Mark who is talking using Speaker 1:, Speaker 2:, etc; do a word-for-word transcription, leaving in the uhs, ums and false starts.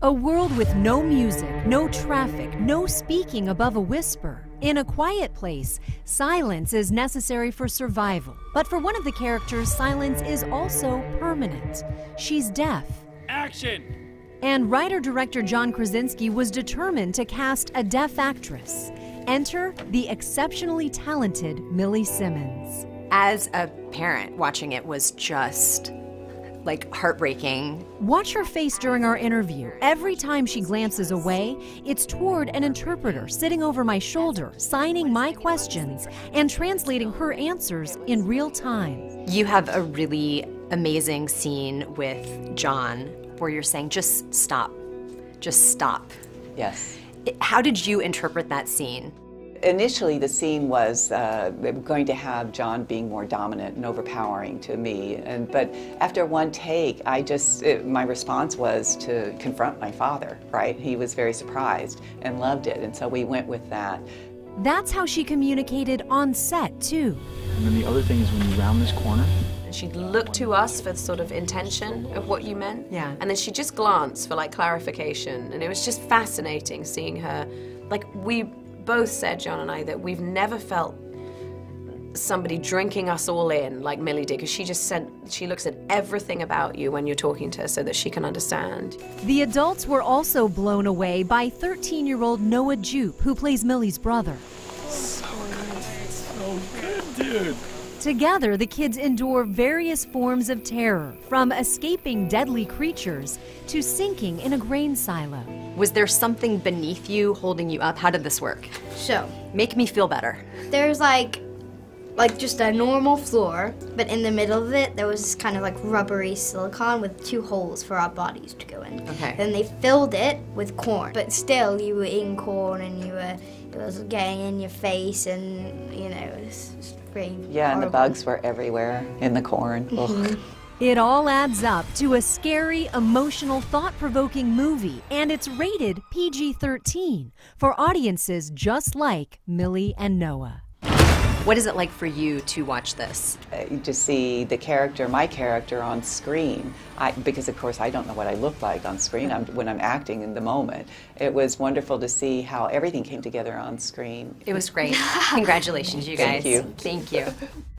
Speaker 1: A world with no music, no traffic, no speaking above a whisper. In A Quiet Place, silence is necessary for survival. But for one of the characters, silence is also permanent. She's deaf.
Speaker 2: Action!
Speaker 1: And writer-director John Krasinski was determined to cast a deaf actress. Enter the exceptionally talented Millie Simmons.
Speaker 3: As a parent, watching it was just like heartbreaking.
Speaker 1: Watch her face during our interview. Every time she glances away, it's toward an interpreter sitting over my shoulder, signing my questions and translating her answers in real time.
Speaker 3: You have a really amazing scene with John where you're saying, just stop, just stop.
Speaker 4: Yes.
Speaker 3: How did you interpret that scene?
Speaker 4: Initially, the scene was uh, going to have John being more dominant and overpowering to me, and but after one take, I just it, my response was to confront my father. Right? He was very surprised and loved it, and so we went with that.
Speaker 1: That's how she communicated on set too.
Speaker 2: And then the other thing is when you round this corner,
Speaker 5: she'd look to us for sort of intention of what you meant.
Speaker 3: Yeah.
Speaker 5: And then she'd just glance for like clarification. And it was just fascinating seeing her. Like we both said, John and I, that we've never felt somebody drinking us all in like Millie did, because she just said, she looks at everything about you when you're talking to her so that she can understand.
Speaker 1: The adults were also blown away by thirteen-year-old Noah Jupe, who plays Millie's brother.
Speaker 2: so good, so good, dude.
Speaker 1: Together, the kids endure various forms of terror, from escaping deadly creatures to sinking in a grain silo.
Speaker 3: Was there something beneath you holding you up? How did this work?
Speaker 6: So,
Speaker 3: Make me feel better.
Speaker 6: there's like, like just a normal floor, but in the middle of it, there was this kind of like rubbery silicone with two holes for our bodies to go in.
Speaker 3: Okay.
Speaker 6: Then they filled it with corn, but still you were in corn and you were, it was getting in your face and, you know, it was just pretty
Speaker 4: Yeah, and the
Speaker 6: horrible.
Speaker 4: bugs were everywhere in the corn. Ugh.
Speaker 1: It all adds up to a scary, emotional, thought-provoking movie, and it's rated P G thirteen for audiences just like Millie and Noah.
Speaker 3: What is it like for you to watch this?
Speaker 4: Uh, to see the character, my character, on screen, I, because of course I don't know what I look like on screen I'm, when I'm acting in the moment. It was wonderful to see how everything came together on screen.
Speaker 3: It was great. Congratulations, you guys.
Speaker 4: Thank you.
Speaker 3: Thank you.